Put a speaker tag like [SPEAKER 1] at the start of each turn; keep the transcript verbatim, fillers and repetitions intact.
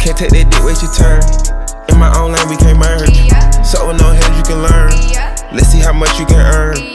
[SPEAKER 1] Can't take that dick, wait your turn. In my own lane, we can't merge. So with no head, you can learn. Let's see how much you can earn.